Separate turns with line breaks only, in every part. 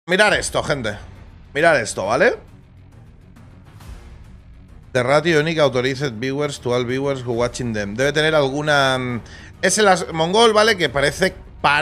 Mirad esto, gente. Mirad esto, ¿vale? The ratio unique authorized viewers to all viewers who watching them. Debe tener alguna... Es el mongol, ¿vale? Que parece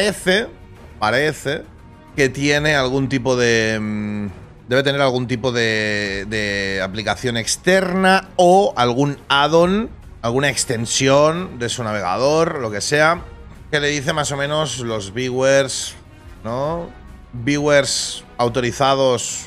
que tiene algún tipo de... Debe tener algún tipo de aplicación externa o algún add-on, alguna extensión de su navegador, lo que sea, que le dice más o menos los viewers, ¿no? Viewers autorizados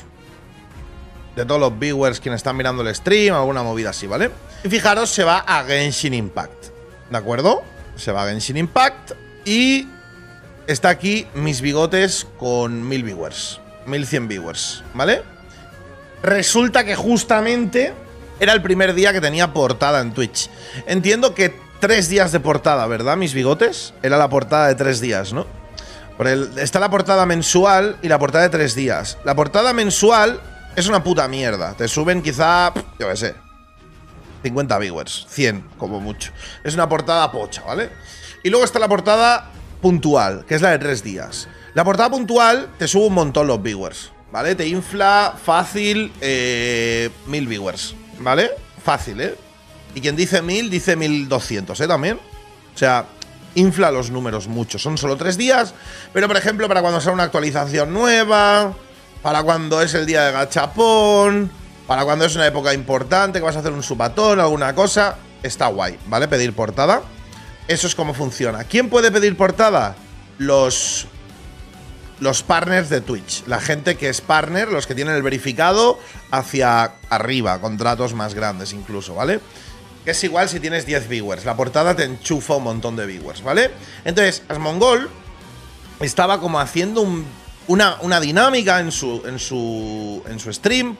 de todos los viewers quienes están mirando el stream, alguna movida así, ¿vale? Y fijaros, se va a Genshin Impact, ¿de acuerdo? Se va a Genshin Impact y está aquí mis bigotes con 1000 viewers, 1100 viewers, ¿vale? Resulta que justamente era el primer día que tenía portada en Twitch. Entiendo que 3 días de portada, ¿verdad? Mis bigotes. Era la portada de 3 días, ¿no? Está la portada mensual y la portada de 3 días. La portada mensual es una puta mierda. Te suben quizá, yo qué sé, 50 viewers, 100 como mucho. Es una portada pocha, ¿vale? Y luego está la portada puntual, que es la de 3 días. La portada puntual te sube un montón los viewers, ¿vale? Te infla fácil 1000 viewers, ¿vale? Fácil, ¿eh? Y quien dice 1000, dice 1200, ¿eh? También. O sea, infla los números mucho. Son solo 3 días, pero por ejemplo, para cuando sale una actualización nueva, para cuando es el día de gachapón, para cuando es una época importante, que vas a hacer un supatón, alguna cosa, está guay, ¿vale? Pedir portada. Eso es como funciona. ¿Quién puede pedir portada? Los partners de Twitch. La gente que es partner, los que tienen el verificado hacia arriba, contratos más grandes incluso, ¿vale? Que es igual si tienes 10 viewers. La portada te enchufa un montón de viewers, ¿vale? Entonces, Asmongol estaba como haciendo una dinámica en su stream.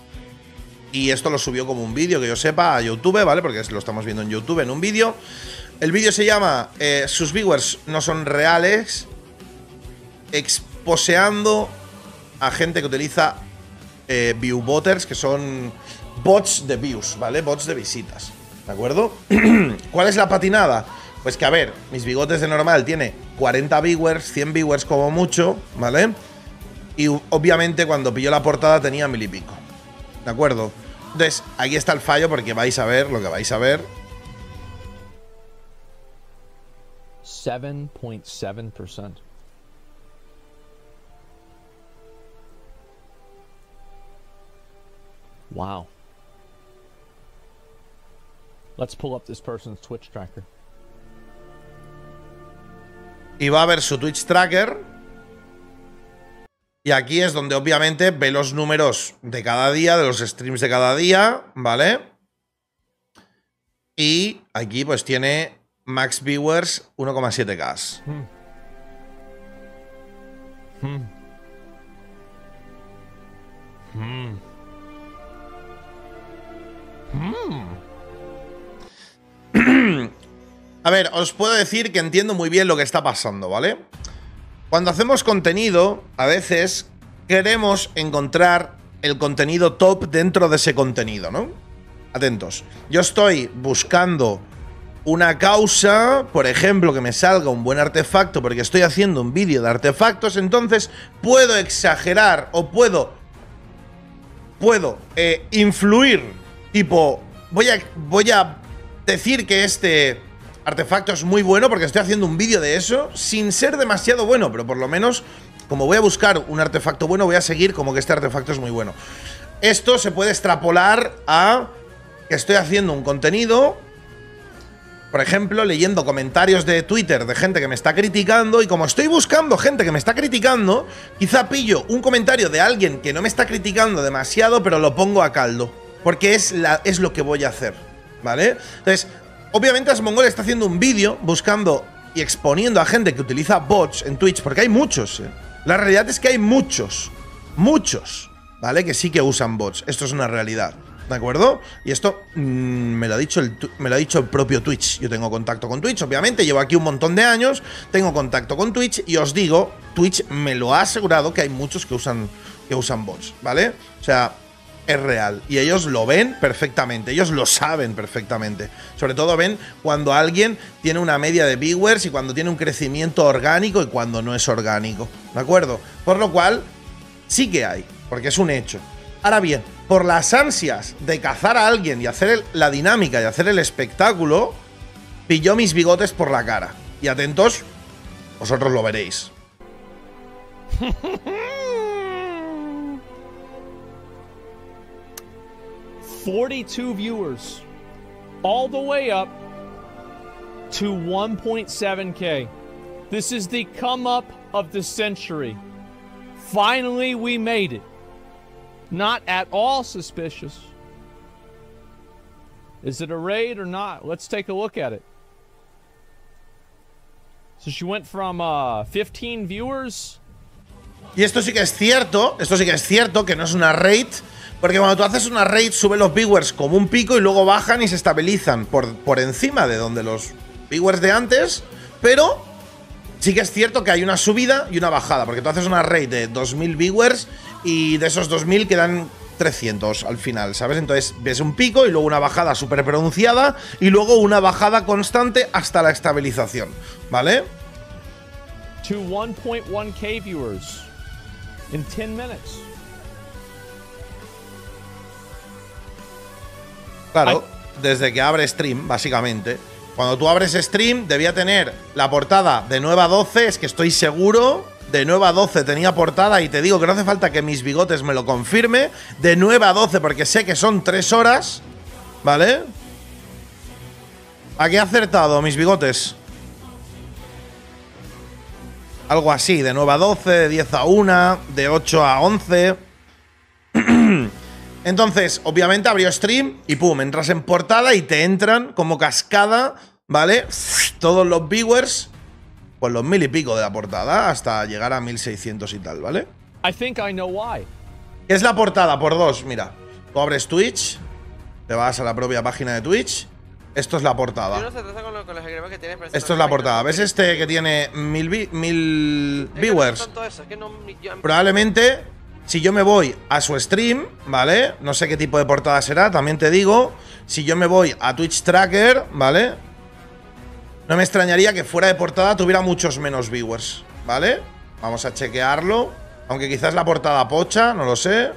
Y esto lo subió como un vídeo, que yo sepa, a YouTube, ¿vale? Porque lo estamos viendo en YouTube, en un vídeo. El vídeo se llama sus viewers no son reales, exposeando a gente que utiliza viewbotters, que son bots de views, ¿vale? Bots de visitas, ¿de acuerdo? ¿Cuál es la patinada? Pues que, a ver, mis bigotes de normal tiene 40 viewers, 100 viewers como mucho, ¿vale? Y obviamente cuando pilló la portada tenía 1000 y pico, ¿de acuerdo? Entonces, aquí está el fallo porque vais a ver lo que vais a ver.
7.7%. Wow. Let's pull up this person's Twitch tracker.
Y va a ver su Twitch tracker. Y aquí es donde obviamente ve los números de cada día, de los streams de cada día, ¿vale? Y aquí pues tiene max viewers 1,7K. A ver, os puedo decir que entiendo muy bien lo que está pasando, ¿vale? Cuando hacemos contenido, a veces queremos encontrar el contenido top dentro de ese contenido, ¿no? Atentos. Yo estoy buscando una causa, por ejemplo, que me salga un buen artefacto porque estoy haciendo un vídeo de artefactos, entonces puedo exagerar o puedo influir, tipo, voy a decir que este artefacto es muy bueno porque estoy haciendo un vídeo de eso sin ser demasiado bueno, pero por lo menos, como voy a buscar un artefacto bueno, voy a seguir como que este artefacto es muy bueno. Esto se puede extrapolar a que estoy haciendo un contenido, por ejemplo, leyendo comentarios de Twitter de gente que me está criticando, y como estoy buscando gente que me está criticando, quizá pillo un comentario de alguien que no me está criticando demasiado, pero lo pongo a caldo, porque es lo que voy a hacer, ¿vale? Entonces, obviamente Asmongol está haciendo un vídeo buscando y exponiendo a gente que utiliza bots en Twitch, porque hay muchos, ¿eh? La realidad es que hay muchos, ¿vale? Que sí que usan bots. Esto es una realidad, ¿de acuerdo? Y esto me lo ha dicho el propio Twitch. Yo tengo contacto con Twitch, obviamente, llevo aquí un montón de años, tengo contacto con Twitch y os digo, Twitch me lo ha asegurado que hay muchos que usan bots, ¿vale? O sea, es real. Y ellos lo ven perfectamente, ellos lo saben perfectamente. Sobre todo ven cuando alguien tiene una media de viewers y cuando tiene un crecimiento orgánico y cuando no es orgánico, ¿de acuerdo? Por lo cual, Sí que hay, porque es un hecho. Ahora bien, por las ansias de cazar a alguien y hacer la dinámica y hacer el espectáculo, pilló mis bigotes por la cara. Y atentos, vosotros lo veréis.
42 viewers, all the way up to 1.7K. This is the come up of the century. Finally, we made it. Not at all suspicious. Is it a raid or not? Let's take a look at it. So she went from 15 viewers.
Y esto sí que es cierto, que no es una raid, porque cuando tú haces una raid sube los viewers como un pico y luego bajan y se estabilizan por encima de donde los viewers de antes, pero sí que es cierto que hay una subida y una bajada, porque tú haces una raid de 2000 viewers y de esos 2000 quedan 300 al final, ¿sabes? Entonces ves un pico y luego una bajada súper pronunciada y luego una bajada constante hasta la estabilización, ¿vale?
To 1.1K viewers in 10 minutes.
Claro, desde que abre stream, básicamente. Cuando tú abres stream, debía tener la portada de 9 a 12, es que estoy seguro. De 9 a 12 tenía portada y te digo que no hace falta que mis bigotes me lo confirme. De 9 a 12 porque sé que son 3 horas, ¿vale? ¿A qué he acertado, mis bigotes? Algo así, de 9 a 12, de 10 a 1, de 8 a 11. Entonces, obviamente abrió stream y pum, entras en portada y te entran como cascada, ¿vale? Todos los viewers, pues los 1000 y pico de la portada, hasta llegar a 1600 y tal, ¿vale?
I think I know why.
¿Qué es la portada? Por dos, mira. Tú abres Twitch, te vas a la propia página de Twitch. Esto es la portada. Esto es la portada. ¿Ves este que tiene 1000 viewers? Probablemente, si yo me voy a su stream, ¿vale? No sé qué tipo de portada será, también te digo. Si yo me voy a Twitch Tracker, ¿vale? No me extrañaría que fuera de portada tuviera muchos menos viewers, ¿vale? Vamos a chequearlo. Aunque quizás la portada pocha, no lo sé.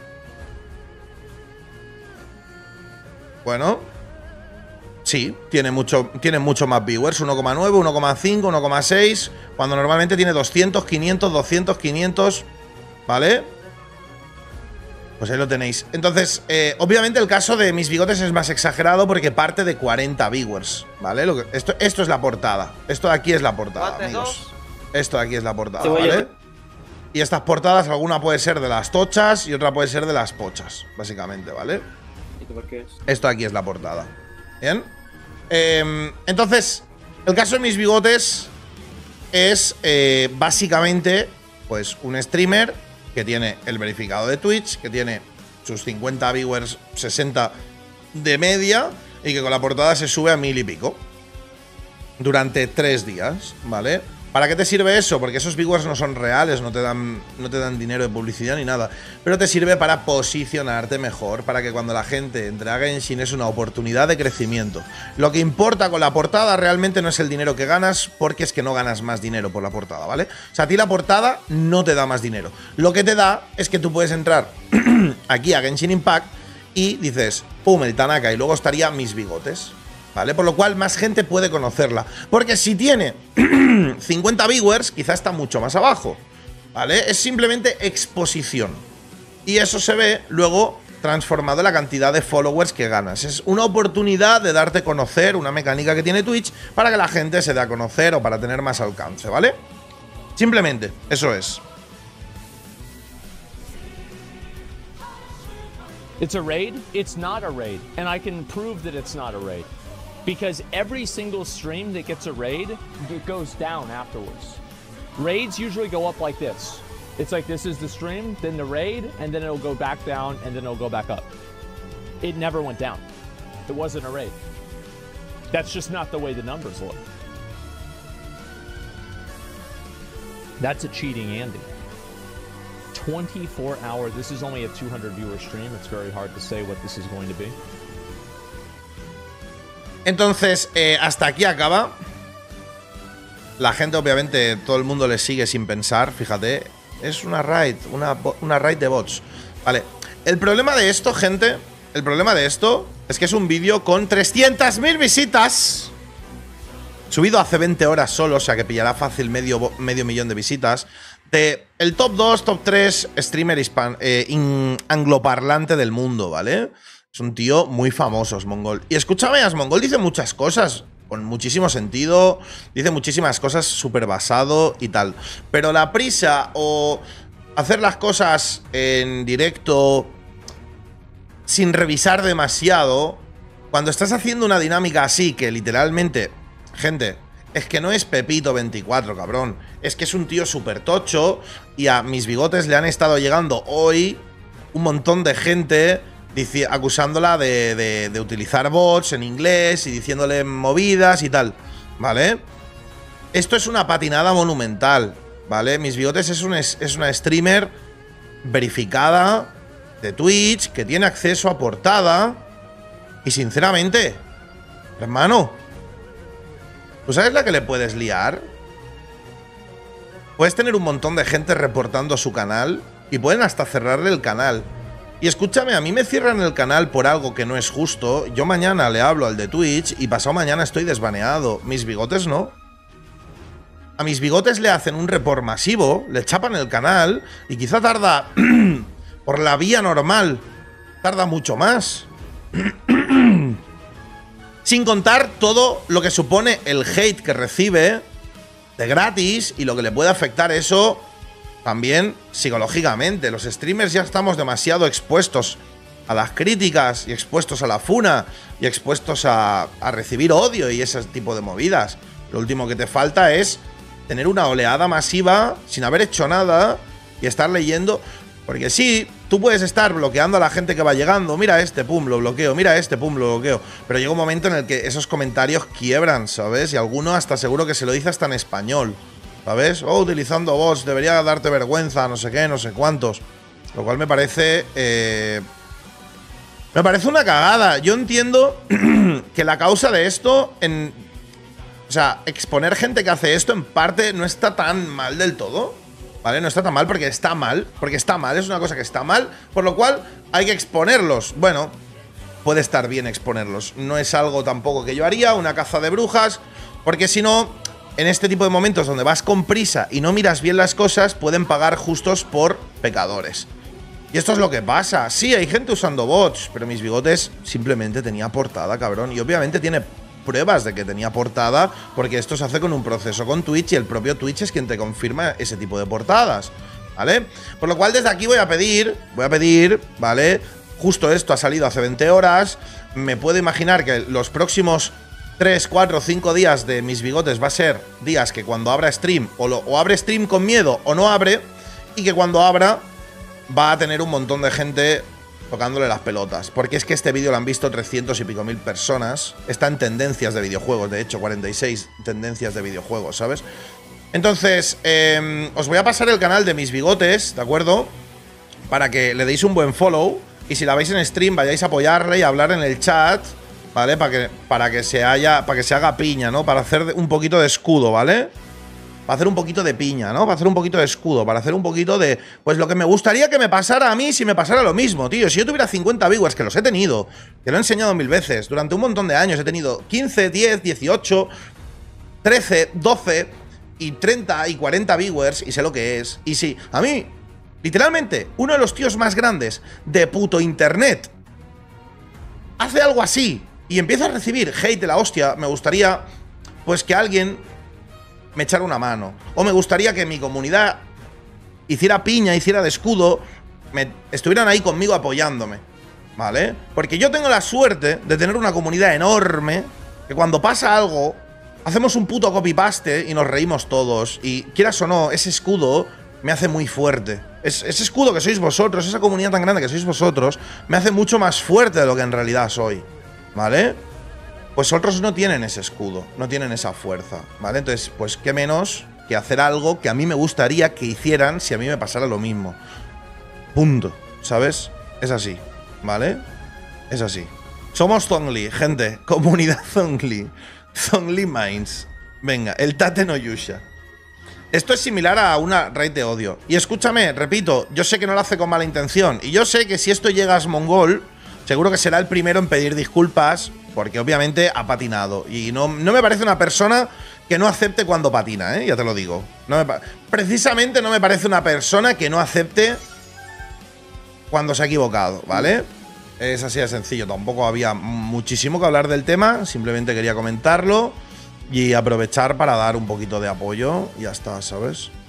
Bueno. Sí, tiene mucho más viewers, 1,9, 1,5, 1,6, cuando normalmente tiene 200, 500, 200, 500, ¿vale? Pues ahí lo tenéis. Entonces, obviamente el caso de mis bigotes es más exagerado porque parte de 40 viewers, ¿vale? Esto es la portada. Esto de aquí es la portada, amigos. Esto de aquí es la portada, ¿vale? Y estas portadas, alguna puede ser de las tochas y otra puede ser de las pochas, básicamente, ¿vale? Esto de aquí es la portada. ¿Bien? Entonces, el caso de mis bigotes es básicamente pues un streamer que tiene el verificado de Twitch, que tiene sus 50 viewers, 60 de media y que con la portada se sube a 1000 y pico durante 3 días, ¿vale? ¿Para qué te sirve eso? Porque esos viewers no son reales, no te dan dinero de publicidad ni nada. Pero te sirve para posicionarte mejor, para que cuando la gente entre a Genshin es una oportunidad de crecimiento. Lo que importa con la portada realmente no es el dinero que ganas, porque es que no ganas más dinero por la portada, ¿vale? O sea, a ti la portada no te da más dinero. Lo que te da es que tú puedes entrar aquí a Genshin Impact y dices, pum, el Tanaka, y luego estaría mis bigotes, ¿vale? Por lo cual más gente puede conocerla. Porque si tiene 50 viewers, quizá está mucho más abajo, ¿vale? Es simplemente exposición. Y eso se ve luego transformado en la cantidad de followers que ganas. Es una oportunidad de darte a conocer, una mecánica que tiene Twitch para que la gente se dé a conocer o para tener más alcance, ¿vale? Simplemente, eso es.
It's a raid? It's not a raid. And I can prove that it's not a raid. Because every single stream that gets a raid, it goes down afterwards. Raids usually go up like this. It's like this is the stream, then the raid, and then it'll go back down, and then it'll go back up. It never went down. It wasn't a raid. That's just not the way the numbers look. That's a cheating Andy. 24 hour, this is only a 200 viewer stream. It's very hard to say what this is going to be.
Entonces, hasta aquí acaba. La gente, obviamente, todo el mundo le sigue sin pensar, fíjate. Es una raid, una raid de bots. Vale. El problema de esto, gente, el problema de esto es que es un vídeo con 300.000 visitas. Subido hace 20 horas solo, o sea que pillará fácil medio millón de visitas. De el top 2, top 3 streamer angloparlante del mundo, ¿vale? Es un tío muy famoso, Asmongold. Y escúchame, Asmongold dice muchas cosas con muchísimo sentido, dice muchísimas cosas súper basado y tal. Pero la prisa o hacer las cosas en directo sin revisar demasiado, cuando estás haciendo una dinámica así, que literalmente, gente, es que no es Pepito 24, cabrón. Es que es un tío súper tocho y a Mis Bigotes le han estado llegando hoy un montón de gente acusándola de utilizar bots en inglés y diciéndole movidas y tal, ¿vale? Esto es una patinada monumental, ¿vale? Mis Bigotes es una streamer verificada de Twitch que tiene acceso a portada y sinceramente, hermano, ¿tú sabes la que le puedes liar? Puedes tener un montón de gente reportando su canal y pueden hasta cerrarle el canal. Y escúchame, a mí me cierran el canal por algo que no es justo. Yo mañana le hablo al de Twitch y pasado mañana estoy desbaneado. Mis Bigotes no. A Mis Bigotes le hacen un report masivo, le chapan el canal y quizá tarda, por la vía normal, tarda mucho más. Sin contar todo lo que supone el hate que recibe de gratis y lo que le puede afectar eso también psicológicamente. Los streamers ya estamos demasiado expuestos a las críticas y expuestos a la funa y expuestos a recibir odio y ese tipo de movidas. Lo último que te falta es tener una oleada masiva sin haber hecho nada y estar leyendo. Porque sí, tú puedes estar bloqueando a la gente que va llegando. Mira este, pum, lo bloqueo. Mira este, pum, lo bloqueo. Pero llega un momento en el que esos comentarios quiebran, ¿sabes? Y alguno hasta seguro que se lo dice hasta en español, ¿sabes? Oh, utilizando bots, debería darte vergüenza, no sé qué, no sé cuántos. Lo cual me parece... me parece una cagada. Yo entiendo que la causa de esto... O sea, exponer gente que hace esto en parte no está tan mal del todo, ¿vale? No está tan mal porque está mal. Porque está mal, es una cosa que está mal. Por lo cual hay que exponerlos. Bueno, puede estar bien exponerlos. No es algo tampoco que yo haría, una caza de brujas. Porque si no, en este tipo de momentos donde vas con prisa y no miras bien las cosas, pueden pagar justos por pecadores. Y esto es lo que pasa. Sí, hay gente usando bots, pero Mis Bigotes simplemente tenía portada, cabrón. Y obviamente tiene pruebas de que tenía portada, porque esto se hace con un proceso con Twitch y el propio Twitch es quien te confirma ese tipo de portadas, ¿vale? Por lo cual desde aquí voy a pedir, ¿vale? Justo esto ha salido hace 20 horas, me puedo imaginar que los próximos 3, 4, 5 días de Mis Bigotes va a ser días que cuando abra stream, o abre stream con miedo o no abre, y que cuando abra va a tener un montón de gente tocándole las pelotas. Porque es que este vídeo lo han visto 300 y pico mil personas. Está en tendencias de videojuegos, de hecho, 46 tendencias de videojuegos, ¿sabes? Entonces, os voy a pasar el canal de Mis Bigotes, ¿de acuerdo? Para que le deis un buen follow. Y si la veis en stream, vayáis a apoyarle y a hablar en el chat, ¿vale? Para que se haga piña, ¿no? Para hacer un poquito de escudo, ¿vale? Para hacer un poquito de piña, ¿no? Para hacer un poquito de escudo, para hacer un poquito de... Pues lo que me gustaría que me pasara a mí si me pasara lo mismo, tío. Si yo tuviera 50 viewers, que los he tenido, que lo he enseñado 1000 veces, durante un montón de años he tenido 15, 10, 18, 13, 12 y 30 y 40 viewers, y sé lo que es. Y sí, a mí, literalmente, uno de los tíos más grandes de puto internet hace algo así y empieza a recibir hate de la hostia, me gustaría, pues, que alguien me echara una mano. O me gustaría que mi comunidad hiciera piña, hiciera de escudo, estuvieran ahí conmigo apoyándome, ¿vale? Porque yo tengo la suerte de tener una comunidad enorme, que cuando pasa algo, hacemos un puto copy-paste y nos reímos todos. Y quieras o no, ese escudo me hace muy fuerte. Ese escudo que sois vosotros, esa comunidad tan grande que sois vosotros, me hace mucho más fuerte de lo que en realidad soy, ¿vale? Pues otros no tienen ese escudo, no tienen esa fuerza, ¿vale? Entonces, pues qué menos que hacer algo que a mí me gustaría que hicieran si a mí me pasara lo mismo. Punto, ¿sabes? Es así, ¿vale? Es así. Somos Zhongli, gente, comunidad Zhongli. Zhongli Minds. Venga, el Tate no Yusha. Esto es similar a una raid de odio. Y escúchame, repito, yo sé que no lo hace con mala intención. Y yo sé que si esto llega a Asmongold, seguro que será el primero en pedir disculpas, porque obviamente ha patinado. Y no me parece una persona que no acepte cuando patina, ya te lo digo. Precisamente no me parece una persona que no acepte cuando se ha equivocado, ¿vale? Es así de sencillo. Tampoco había muchísimo que hablar del tema. Simplemente quería comentarlo y aprovechar para dar un poquito de apoyo. Y ya está, ¿sabes?